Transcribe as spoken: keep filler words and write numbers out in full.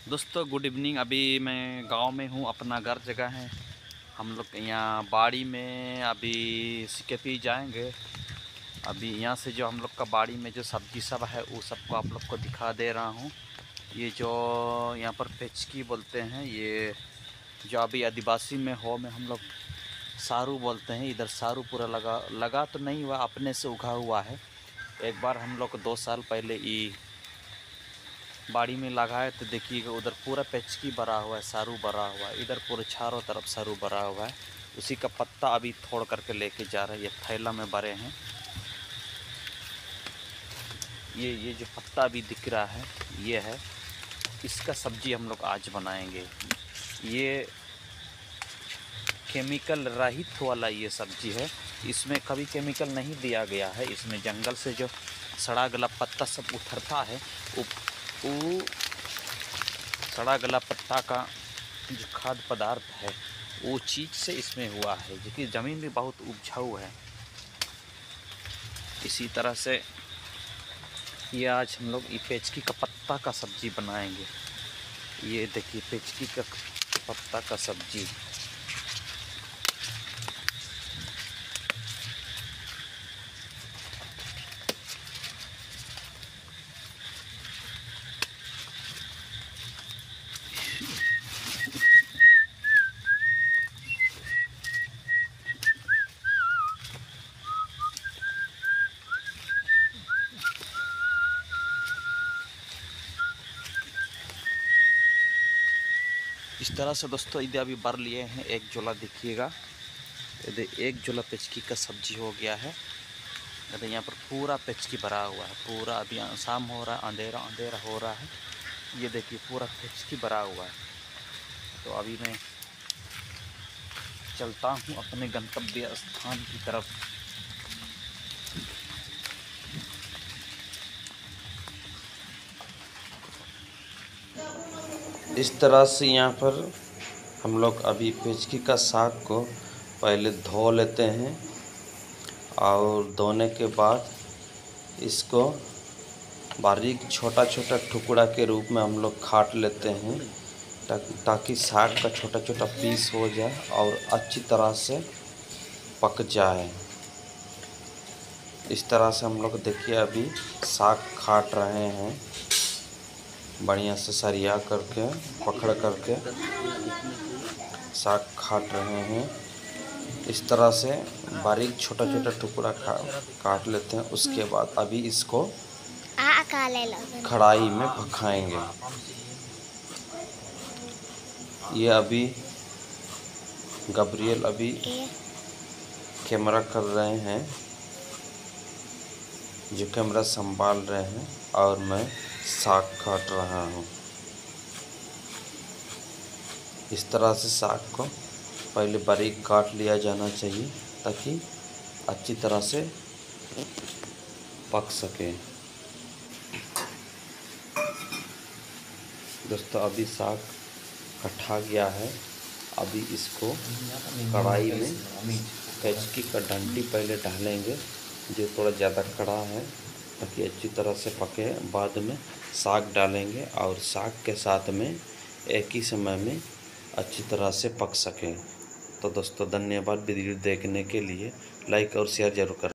दोस्तों good evening. अभी मैं गांव में हूँ, अपना घर जगह है। हम लोग यहाँ बाड़ी में अभी सिकेपी जाएंगे। अभी यहाँ से जो हम लोग का बाड़ी में जो सब्जी सब है वो सबको आप लोग को दिखा दे रहा हूँ। ये जो यहाँ पर पेचकी बोलते हैं, ये जो अभी आदिवासी में हो में हम लोग सारू बोलते हैं। इधर सारू पूरा लगा लगा तो नहीं हुआ, अपने से उगा हुआ है। एक बार हम लोग दो साल पहले ये बाड़ी में लगाए तो देखिएगा उधर पूरा पेचकी भरा हुआ है, सारू भरा हुआ है। इधर पूरे चारों तरफ सारू भरा हुआ है। उसी का पत्ता अभी तोड़ करके लेके जा रहे हैं। ये थैला में भरे हैं। ये ये जो पत्ता अभी दिख रहा है ये है, इसका सब्जी हम लोग आज बनाएंगे। ये केमिकल रहित वाला ये सब्जी है, इसमें कभी केमिकल नहीं दिया गया है। इसमें जंगल से जो सड़ा गला पत्ता सब उतरता है, वो वो सड़ा गला पत्ता का जो खाद्य पदार्थ है वो चीज़ से इसमें हुआ है, जो कि ज़मीन भी बहुत उपजाऊ है। इसी तरह से ये आज हम लोग ये पेचकी का पत्ता का सब्जी बनाएंगे। ये देखिए पेचकी का पत्ता का सब्जी। इस तरह से दोस्तों इधर अभी भर लिए हैं। एक झोला देखिएगा, इधर एक झोला पेचकी का सब्जी हो गया है। इधर यहाँ पर पूरा पेचकी भरा हुआ है। पूरा अभी शाम हो रहा है, अंधेरा अंधेरा हो रहा है। ये देखिए पूरा पेचकी भरा हुआ है। तो अभी मैं चलता हूँ अपने गंतव्य स्थान की तरफ। इस तरह से यहाँ पर हम लोग अभी पेचकी का साग को पहले धो लेते हैं और धोने के बाद इसको बारीक छोटा छोटा टुकड़ा के रूप में हम लोग काट लेते हैं, ताकि ताकि साग का छोटा छोटा पीस हो जाए और अच्छी तरह से पक जाए। इस तरह से हम लोग देखिए अभी साग काट रहे हैं, बढ़िया से सरिया करके पकड़ करके साग काट रहे हैं। इस तरह से बारीक छोटा छोटा टुकड़ा काट लेते हैं। उसके बाद अभी इसको कढ़ाई में पकाएंगे। ये अभी गब्रियल अभी कैमरा कर रहे हैं, जो कैमरा संभाल रहे हैं, और मैं साग काट रहा हूँ। इस तरह से साग को पहले बारीक काट लिया जाना चाहिए ताकि अच्छी तरह से पक सके। दोस्तों अभी साग कटा गया है। अभी इसको कढ़ाई में पेचकी का डंडी पहले डालेंगे, जो थोड़ा ज़्यादा कड़ा है, ताकि अच्छी तरह से पके। बाद में साग डालेंगे और साग के साथ में एक ही समय में अच्छी तरह से पक सके। तो दोस्तों धन्यवाद वीडियो देखने के लिए। लाइक और शेयर जरूर करें।